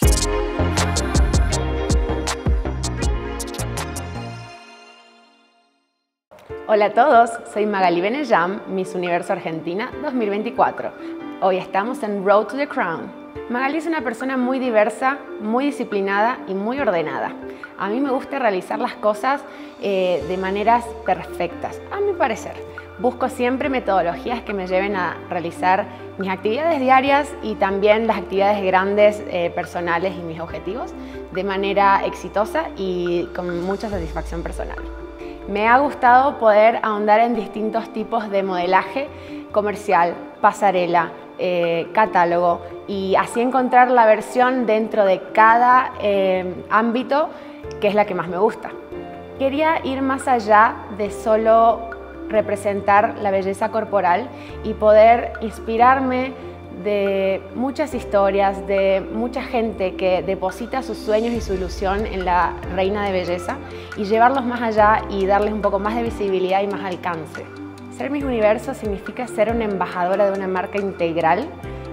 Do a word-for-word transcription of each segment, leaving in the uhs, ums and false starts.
Hola a todos, soy Magali Benejam, Miss Universo Argentina dos mil veinticuatro. Hoy estamos en Road to the Crown. Magali es una persona muy diversa, muy disciplinada y muy ordenada. A mí me gusta realizar las cosas eh, de maneras perfectas, a mi parecer. Busco siempre metodologías que me lleven a realizar mis actividades diarias y también las actividades grandes eh, personales y mis objetivos de manera exitosa y con mucha satisfacción personal. Me ha gustado poder ahondar en distintos tipos de modelaje comercial, pasarela, eh, catálogo y así encontrar la versión dentro de cada eh, ámbito que es la que más me gusta. Quería ir más allá de solo representar la belleza corporal y poder inspirarme de muchas historias, de mucha gente que deposita sus sueños y su ilusión en la reina de belleza y llevarlos más allá y darles un poco más de visibilidad y más alcance. Ser Miss Universo significa ser una embajadora de una marca integral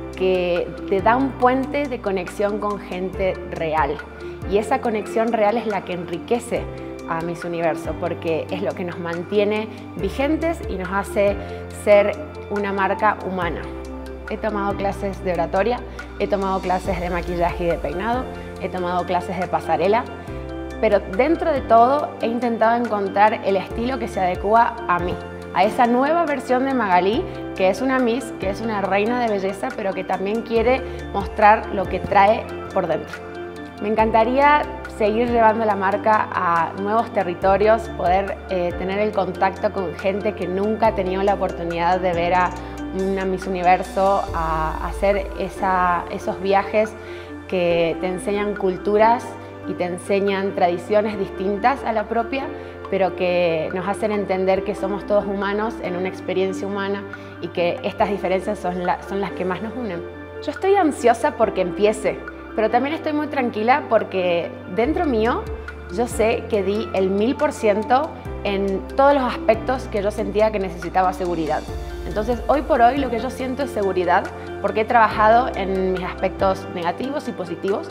que te da un puente de conexión con gente real. Y esa conexión real es la que enriquece a Miss Universo porque es lo que nos mantiene vigentes y nos hace ser una marca humana. He tomado clases de oratoria, he tomado clases de maquillaje y de peinado, he tomado clases de pasarela, pero dentro de todo he intentado encontrar el estilo que se adecua a mí, a esa nueva versión de Magali, que es una Miss, que es una reina de belleza, pero que también quiere mostrar lo que trae por dentro. Me encantaría seguir llevando la marca a nuevos territorios, poder eh, tener el contacto con gente que nunca ha tenido la oportunidad de ver a una Miss Universo, a hacer esa, esos viajes que te enseñan culturas y te enseñan tradiciones distintas a la propia, pero que nos hacen entender que somos todos humanos en una experiencia humana y que estas diferencias son, la, son las que más nos unen. Yo estoy ansiosa porque empiece, pero también estoy muy tranquila porque dentro mío yo sé que di el mil por ciento en todos los aspectos que yo sentía que necesitaba seguridad. Entonces, hoy por hoy lo que yo siento es seguridad porque he trabajado en mis aspectos negativos y positivos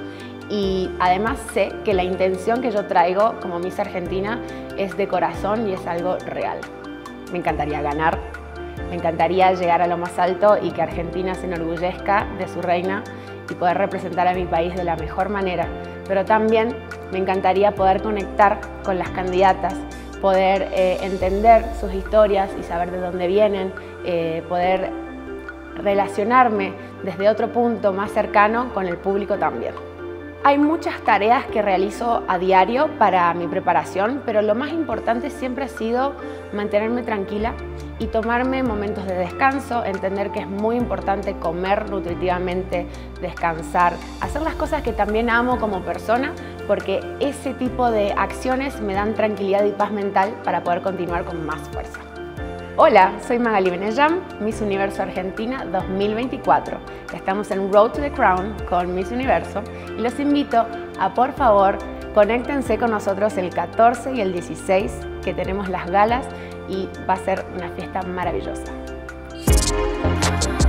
y además sé que la intención que yo traigo como Miss Argentina es de corazón y es algo real. Me encantaría ganar, me encantaría llegar a lo más alto y que Argentina se enorgullezca de su reina y poder representar a mi país de la mejor manera, pero también me encantaría poder conectar con las candidatas, poder eh, entender sus historias y saber de dónde vienen, eh, poder relacionarme desde otro punto más cercano con el público también. Hay muchas tareas que realizo a diario para mi preparación, pero lo más importante siempre ha sido mantenerme tranquila y tomarme momentos de descanso, entender que es muy importante comer nutritivamente, descansar, hacer las cosas que también amo como persona, porque ese tipo de acciones me dan tranquilidad y paz mental para poder continuar con más fuerza. Hola, soy Magali Benejam, Miss Universo Argentina dos mil veinticuatro. Estamos en Road to the Crown con Miss Universo y los invito a, por favor, conéctense con nosotros el catorce y el dieciséis, que tenemos las galas y va a ser una fiesta maravillosa.